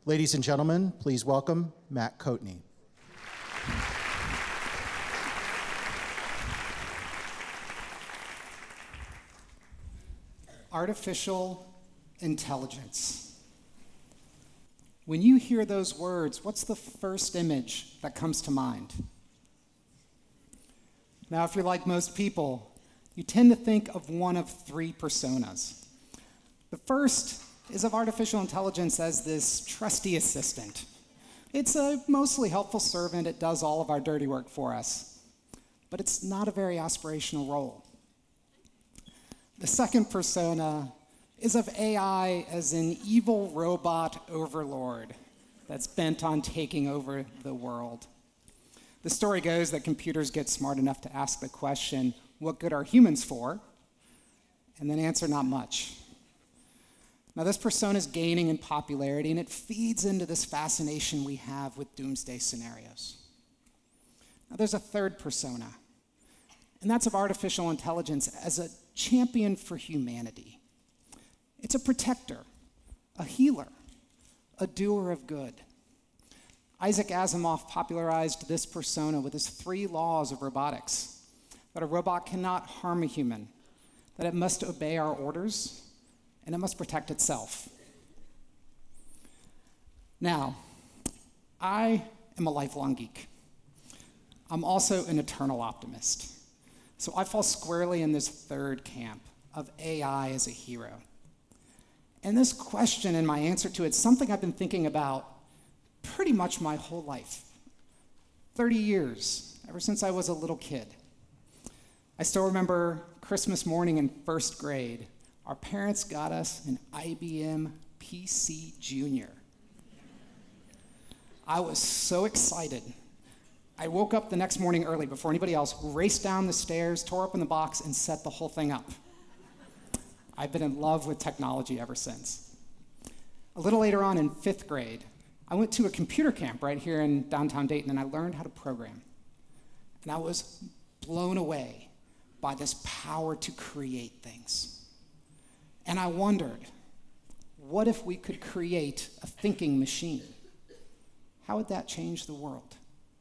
Ladies and gentlemen, please welcome Matt Coatney. Artificial intelligence. When you hear those words, what's the first image that comes to mind? Now, if you're like most people, you tend to think of one of three personas. The first is of artificial intelligence as this trusty assistant. It's a mostly helpful servant. It does all of our dirty work for us. But it's not a very aspirational role. The second persona is of AI as an evil robot overlord that's bent on taking over the world. The story goes that computers get smart enough to ask the question, what good are humans for? And then answer, not much. Now, this persona is gaining in popularity, and it feeds into this fascination we have with doomsday scenarios. Now, there's a third persona, and that's of artificial intelligence as a champion for humanity. It's a protector, a healer, a doer of good. Isaac Asimov popularized this persona with his 3 laws of robotics: that a robot cannot harm a human, that it must obey our orders, and it must protect itself. Now, I am a lifelong geek. I'm also an eternal optimist. So I fall squarely in this third camp of AI as a hero. And this question and my answer to it is something I've been thinking about pretty much my whole life. 30 years, ever since I was a little kid. I still remember Christmas morning in 1st grade. Our parents got us an IBM PC Junior. I was so excited. I woke up the next morning early before anybody else, raced down the stairs, tore open the box, and set the whole thing up. I've been in love with technology ever since. A little later on in 5th grade, I went to a computer camp right here in downtown Dayton, and I learned how to program. And I was blown away by this power to create things. And I wondered, what if we could create a thinking machine? How would that change the world?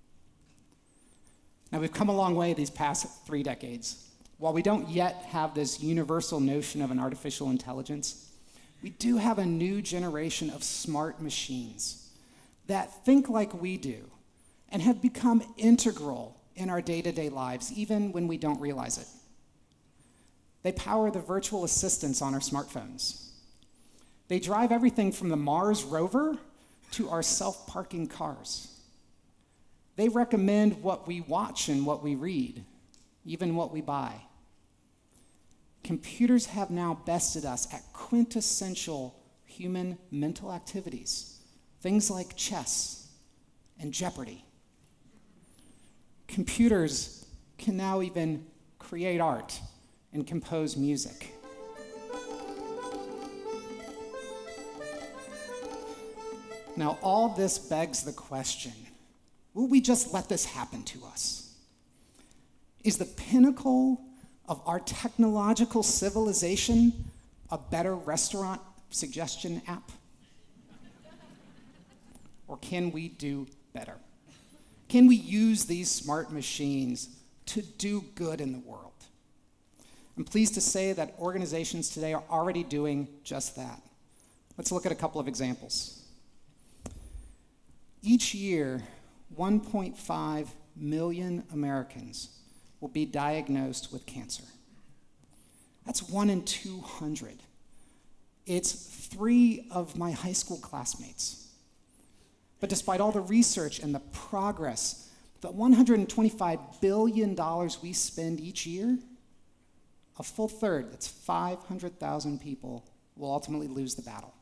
Now, we've come a long way these past 3 decades. While we don't yet have this universal notion of an artificial intelligence, we do have a new generation of smart machines that think like we do and have become integral in our day-to-day lives, even when we don't realize it. They power the virtual assistants on our smartphones. They drive everything from the Mars rover to our self-parking cars. They recommend what we watch and what we read, even what we buy. Computers have now bested us at quintessential human mental activities, things like chess and Jeopardy. Computers can now even create art and compose music. Now, all this begs the question, will we just let this happen to us? Is the pinnacle of our technological civilization a better restaurant suggestion app? Or can we do better? Can we use these smart machines to do good in the world? I'm pleased to say that organizations today are already doing just that. Let's look at a couple of examples. Each year, 1.5 million Americans will be diagnosed with cancer. That's 1 in 200. It's 3 of my high school classmates. But despite all the research and the progress, the $125 billion we spend each year, a full third, that's 500,000 people, will ultimately lose the battle.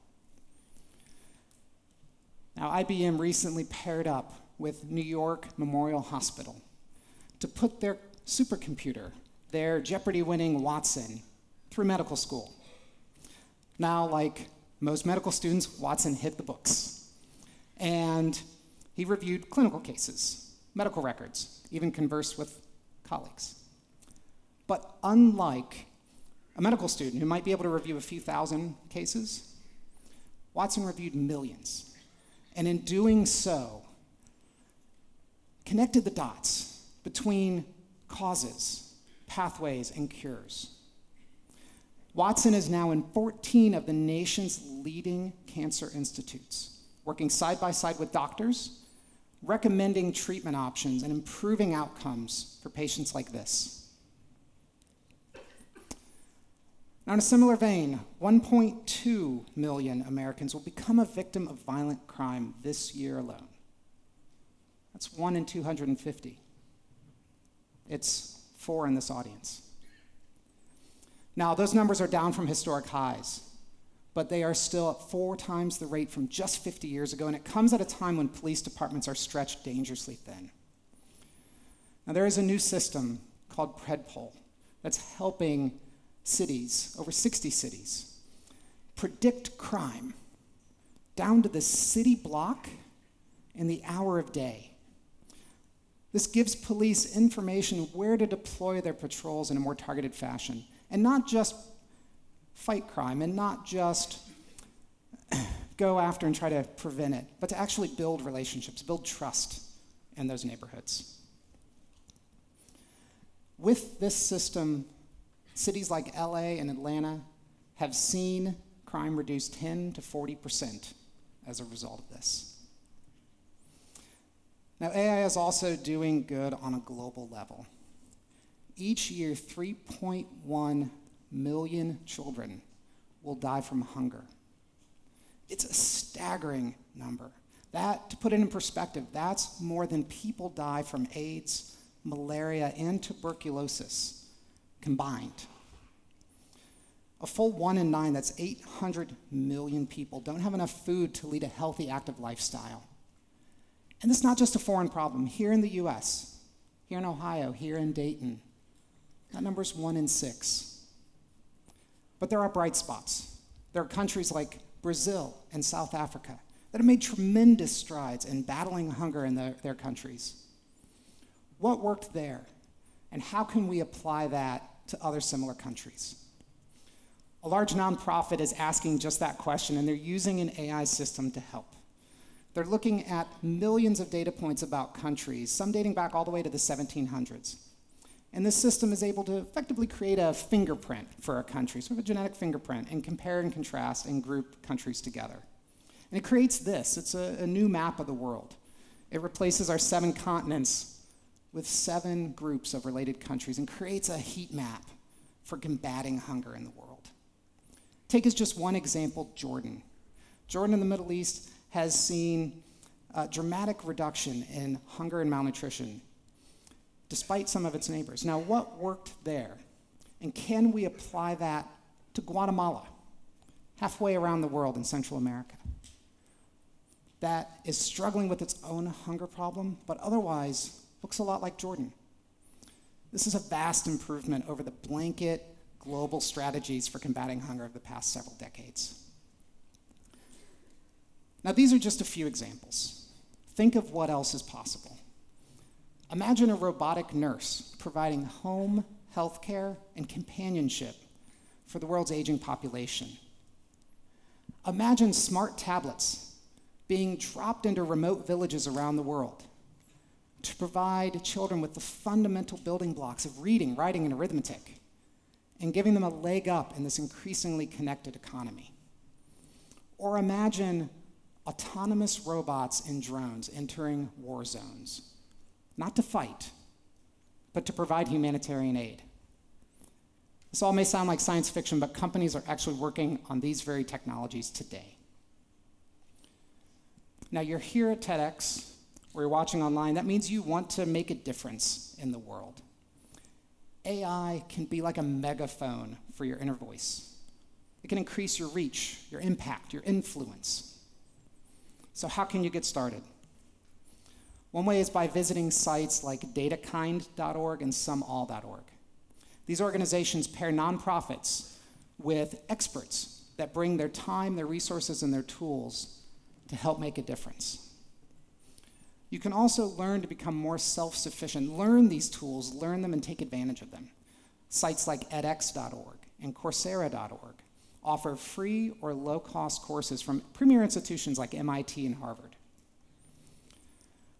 Now, IBM recently paired up with New York Memorial Hospital to put their supercomputer, their Jeopardy-winning Watson, through medical school. Now, like most medical students, Watson hit the books. And he reviewed clinical cases, medical records, even conversed with colleagues. But unlike a medical student who might be able to review a few thousand cases, Watson reviewed millions. and in doing so, connected the dots between causes, pathways, and cures. Watson is now in 14 of the nation's leading cancer institutes, working side by side with doctors, recommending treatment options and improving outcomes for patients like this. Now, in a similar vein, 1.2 million Americans will become a victim of violent crime this year alone. That's 1 in 250. It's 4 in this audience. Now, those numbers are down from historic highs, but they are still at 4 times the rate from just 50 years ago, and it comes at a time when police departments are stretched dangerously thin. Now, there is a new system called PredPol that's helping cities, over 60 cities, predict crime down to the city block and the hour of day. This gives police information where to deploy their patrols in a more targeted fashion, and not just fight crime and not just go after and try to prevent it, but to actually build relationships, build trust in those neighborhoods. With this system, cities like LA and Atlanta have seen crime reduce 10 to 40% as a result of this. Now, AI is also doing good on a global level. Each year, 3.1 million children will die from hunger. It's a staggering number. That, to put it in perspective, that's more than people die from AIDS, malaria, and tuberculosis combined. A full 1 in 9, that's 800 million people, don't have enough food to lead a healthy, active lifestyle. And this is not just a foreign problem. Here in the US, here in Ohio, here in Dayton, that number's 1 in 6. But there are bright spots. There are countries like Brazil and South Africa that have made tremendous strides in battling hunger in their countries. What worked there? And how can we apply that to other similar countries? A large nonprofit is asking just that question, and they're using an AI system to help. They're looking at millions of data points about countries, some dating back all the way to the 1700s. And this system is able to effectively create a fingerprint for a country, sort of a genetic fingerprint, and compare and contrast and group countries together. And it creates this. It's a new map of the world. It replaces our 7 continents with 7 groups of related countries and creates a heat map for combating hunger in the world. Take as just one example, Jordan. Jordan in the Middle East has seen a dramatic reduction in hunger and malnutrition, despite some of its neighbors. Now, what worked there? And can we apply that to Guatemala, halfway around the world in Central America, that is struggling with its own hunger problem, but otherwise looks a lot like Jordan? This is a vast improvement over the blanket global strategies for combating hunger of the past several decades. Now, these are just a few examples. Think of what else is possible. Imagine a robotic nurse providing home health care and companionship for the world's aging population. Imagine smart tablets being dropped into remote villages around the world to provide children with the fundamental building blocks of reading, writing, and arithmetic, and giving them a leg up in this increasingly connected economy. Or imagine autonomous robots and drones entering war zones, not to fight, but to provide humanitarian aid. This all may sound like science fiction, but companies are actually working on these very technologies today. Now, you're here at TEDx, or you're watching online. That means you want to make a difference in the world. AI can be like a megaphone for your inner voice. It can increase your reach, your impact, your influence. So how can you get started? One way is by visiting sites like datakind.org and someall.org. These organizations pair nonprofits with experts that bring their time, their resources, and their tools to help make a difference. You can also learn to become more self-sufficient. Learn these tools, learn them, and take advantage of them. Sites like edX.org and Coursera.org offer free or low-cost courses from premier institutions like MIT and Harvard.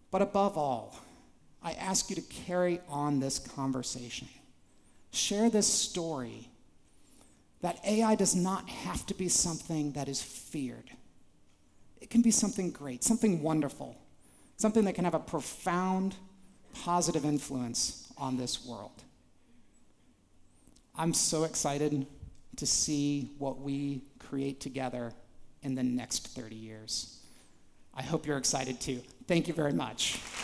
But above all, I ask you to carry on this conversation. Share this story that AI does not have to be something that is feared. It can be something great, something wonderful, something that can have a profound, positive influence on this world. I'm so excited to see what we create together in the next 30 years. I hope you're excited too. Thank you very much.